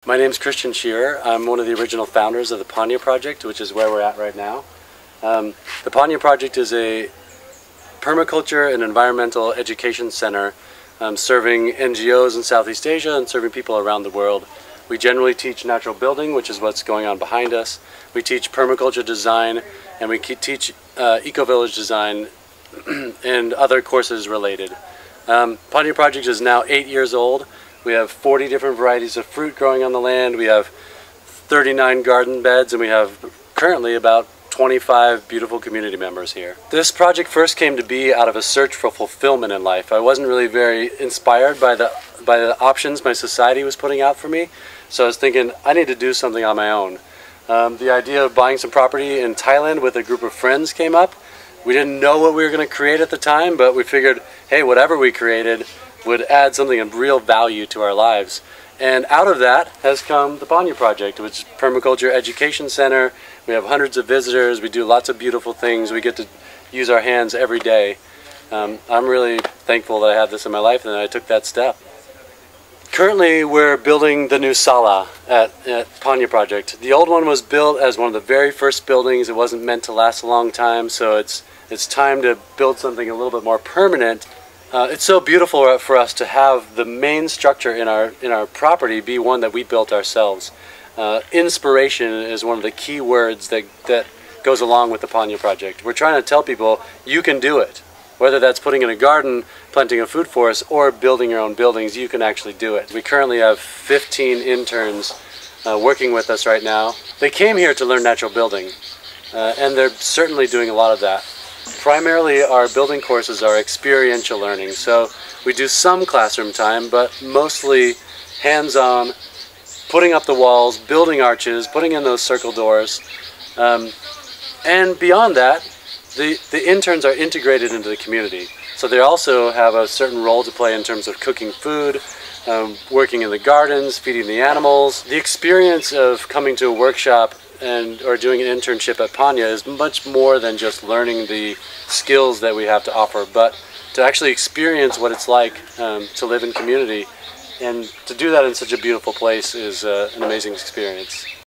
My name's Shearer. I'm one of the original founders of the Panya project, which is where we're at right now. The Panya project is a permaculture and environmental education center serving NGOs in Southeast Asia and serving people around the world. We generally teach natural building, which is what's going on behind us. We teach permaculture design, and we teach eco-village design and other courses related. Panya project is now 8 years old. We have 40 different varieties of fruit growing on the land. We have 39 garden beds, and we have currently about 25 beautiful community members here. This project first came to be out of a search for fulfillment in life. I wasn't really very inspired by the options my society was putting out for me, so I was thinking I need to do something on my own. The idea of buying some property in Thailand with a group of friends came up. We didn't know what we were going to create at the time, but we figured, hey, whatever we created would add something of real value to our lives. And out of that has come the Panya project, which is Permaculture Education Center. We have hundreds of visitors. We do lots of beautiful things. We get to use our hands every day. I'm really thankful that I had this in my life and that I took that step. Currently, we're building the new sala at Panya project. The old one was built as one of the very first buildings. It wasn't meant to last a long time, so it's time to build something a little bit more permanent. It's so beautiful for us to have the main structure in our property be one that we built ourselves. Inspiration is one of the key words that goes along with the Panya project. We're trying to tell people you can do it. Whether that's putting in a garden, planting a food forest, or building your own buildings, you can actually do it. We currently have 15 interns working with us right now. They came here to learn natural building, and they're certainly doing a lot of that. Primarily, our building courses are experiential learning, so we do some classroom time, but mostly hands-on, putting up the walls, building arches, putting in those circle doors, and beyond that, the interns are integrated into the community. So they also have a certain role to play in terms of cooking food, working in the gardens, feeding the animals. The experience of coming to a workshop or doing an internship at Panya is much more than just learning the skills that we have to offer, but to actually experience what it's like to live in community, and to do that in such a beautiful place is an amazing experience.